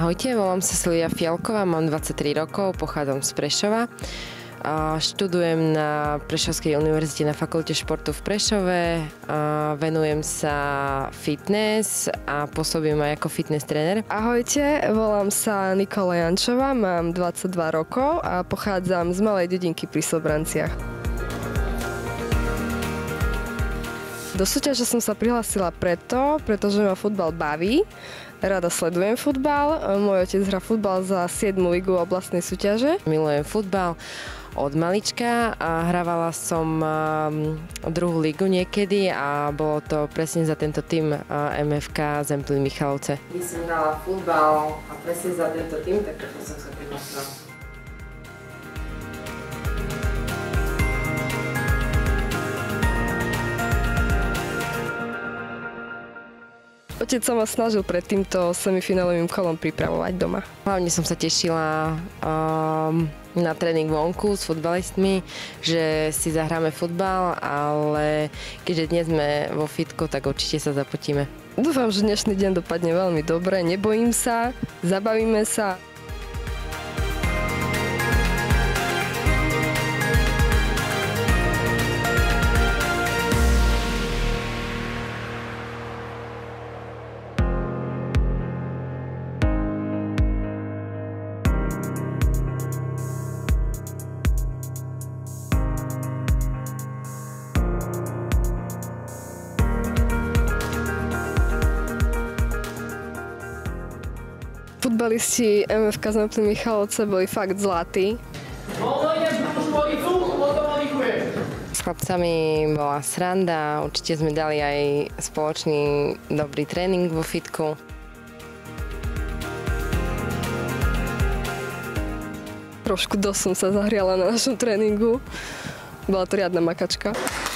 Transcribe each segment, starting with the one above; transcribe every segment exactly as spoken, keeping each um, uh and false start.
Ahojte, volám sa Silvia Fialková, mám dvadsaťtri rokov, pochádzam z Prešova. Študujem na Prešovskej univerzite na fakulte športu v Prešove, venujem sa fitness a pôsobím aj ako fitness tréner. Ahojte, volám sa Nikola Jančová, mám dvadsaťdva rokov a pochádzam z malej dedinky pri Sobranciach. Do súťaže som sa prihlásila preto, pretože ma futbal baví. Rada sledujem futbal. Môj otec hrá futbal za siedmu ligu oblastnej súťaže. Milujem futbal od malička a hrávala som druhú ligu niekedy a bolo to presne za tento tým em ef ká Zemplín Michalovce. Keď som hrala futbal a presne za tento tým, tak preto som sa prihlásila. Otec sa ma snažil pred týmto semifinálovým kolom pripravovať doma. Hlavne som sa tešila um, na tréning vonku s futbalistmi, že si zahráme futbal, ale keďže dnes sme vo fitku, tak určite sa zapotíme. Dúfam, že dnešný deň dopadne veľmi dobre, nebojím sa, zabavíme sa. Futbalisti em ef ká Zemplín Michalovce boli fakt zlatí. S chlapcami bola sranda, určite sme dali aj spoločný dobrý tréning vo fitku. Trošku dosť som sa zahriala na našom tréningu. Bola to riadna makačka.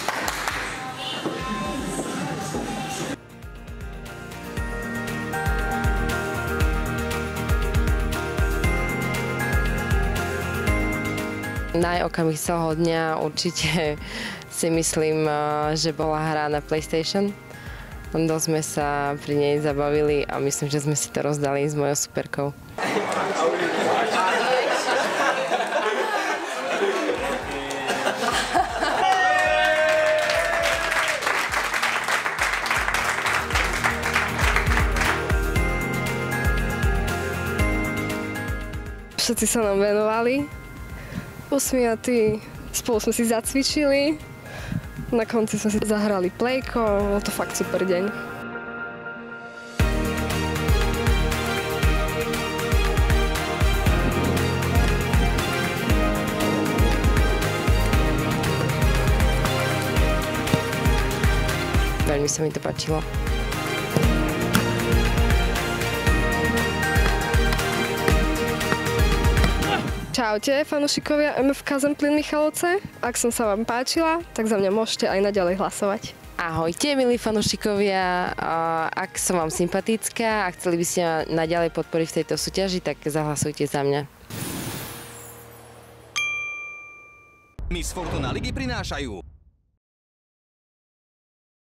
Najokamih celého dňa určite si myslím, že bola hra na PlayStation. Dosť sme sa pri nej zabavili a myslím, že sme si to rozdali s mojou superkou. Všetci sa nám venovali. Usmiatí, spolu sme si zacvičili, na konci sme si zahrali plejko, bol to fakt super deň. Veľmi sa mi to páčilo. Čaute, fanúšikovia em ef ká Zemplín Michalovce. Ak som sa vám páčila, tak za mňa môžete aj naďalej hlasovať. Ahojte, milí fanúšikovia. Ak som vám sympatická a chceli by ste ma naďalej podporiť v tejto súťaži, tak zahlasujte za mňa. Miss Fortuna ligy prinášajú